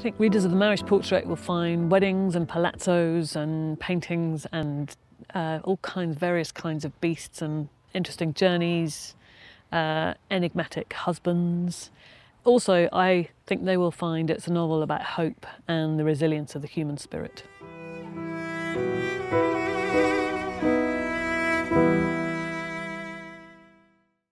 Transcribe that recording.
think readers of the marriage portrait will find weddings and palazzos and paintings and all kinds, various kinds of beasts and interesting journeys, enigmatic husbands. Also, I think they will find it's a novel about hope and the resilience of the human spirit.